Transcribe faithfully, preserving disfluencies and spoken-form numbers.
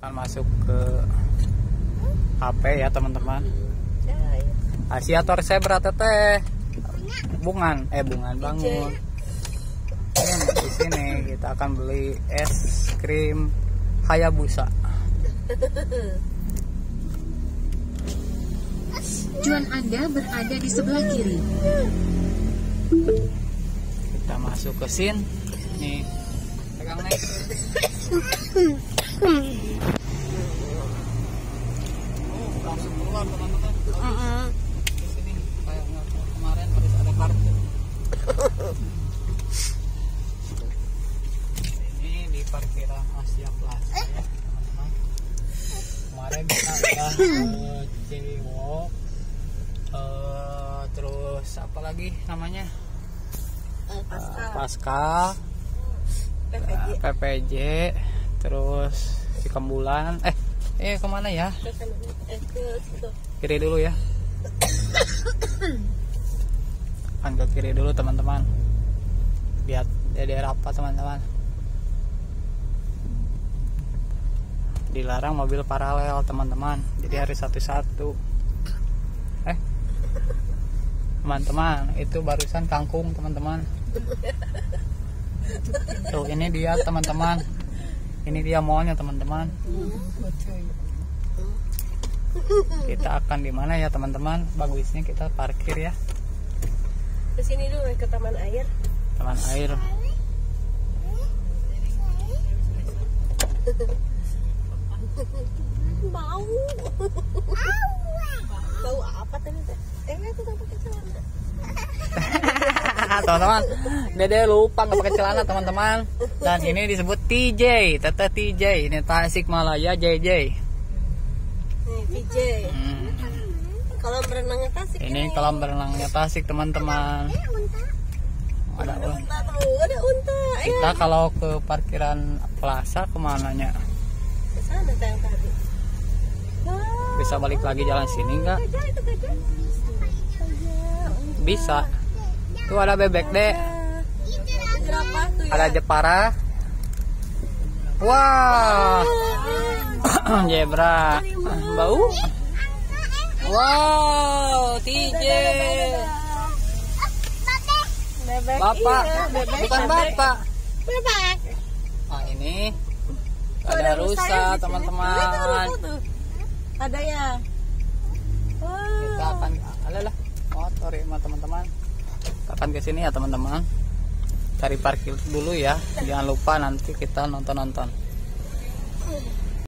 Akan masuk ke H P ya teman-teman. Asiator Zebra teteh. Bungan, eh bungan bangun. Di sini kita akan beli es krim Hayabusa. Tujuan Anda berada di sebelah kiri. Kita masuk ke sin. Nih, pegang nih. Oh, langsung keluar teman-teman. Di sini kayak kemarin harus ada kartu. Ini di parkiran Asia Plaza ya teman-teman. Kemarin kita udah uh, Cewok, uh, terus apa lagi namanya? Uh, Pascal, P P J. P P J, terus Cikembulan. Eh, eh kemana ya? Kiri dulu ya. Kan ke kiri dulu teman-teman. Lihat di daerah apa teman-teman? Dilarang mobil paralel teman-teman. Jadi harus satu-satu. Eh, teman-teman, itu barusan kangkung teman-teman. Tuh ini dia teman-teman. Ini dia mallnya teman-teman. Kita akan di mana ya teman-teman? Bagusnya kita parkir ya. Ke sini dulu ke taman air. Taman air. Bau. Bau apa tadi? Eh, itu nggak pakai celana. Teman-teman, Dede lupa nggak pakai celana teman-teman. Dan ini disebut T J, Teteh T J. Ini Tasikmalaya J J. Nih, T J. Hmm. Kolam berenangnya Tasik. Ini kolam berenangnya Tasik teman-teman. Ada unta. Ada unta. Kita kalau ke parkiran plaza kemananya? Ke sana yang tadi. Bisa balik lagi jalan sini nggak? Bisa. Tuh ada bebek deh. Ada Jepara. Wah. Zebra. Bau. Wow, T J. Bebek. Bapak, Iya, bebek. bukan bapak. Bebek. Nah ini ada rusa teman-teman. Ada ya. Kita akan, alalah, motor ya teman-teman. Kita akan ke sini ya teman-teman. Cari parkir dulu ya. Jangan lupa nanti kita nonton-nonton.